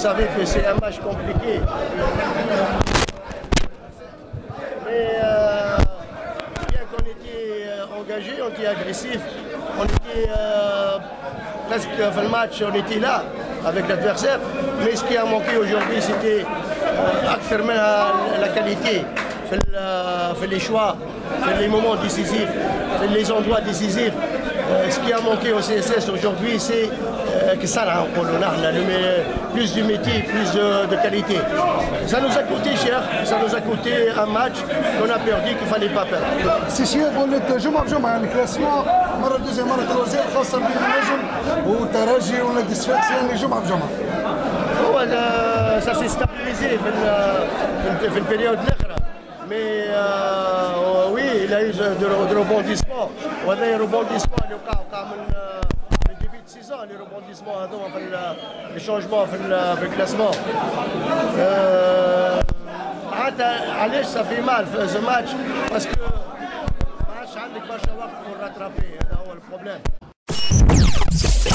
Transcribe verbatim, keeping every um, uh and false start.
savait que c'est un match compliqué. Mais euh, bien qu'on était euh, engagé, on était agressif, on était euh, presque fin le match, on était là avec l'adversaire. Mais ce qui a manqué aujourd'hui, c'était euh, affirmer la, la qualité, faire, faire les choix, faire les moments décisifs, faire les endroits décisifs. Euh, ce qui a manqué au C S S aujourd'hui, c'est euh, que ça, là, on a plus de métier, plus de, de qualité. Ça nous a coûté cher, ça nous a coûté un match qu'on a perdu, qu'il ne fallait pas perdre. سي شياب ولات جمعه بجمعه يعني كلاسمون مره دوزيام مره تروزيام خاصه بين النجم والترجي ولا ديسفاكس يعني جمعه بجمعه. هو ça s'est stabilisé في ال في البريود الاخرى. Mais euh, oui, il a eu de, de rebondissements. وهذا rebondissement اللي وقع وقع من من début de saison, les rebondissements هذوما في les changements في في الكلاسمون. معناتها علاش ça fait mal في ce match parce que ما عادش عندك برشا وقت pour rattraper, هذا هو البروبليم.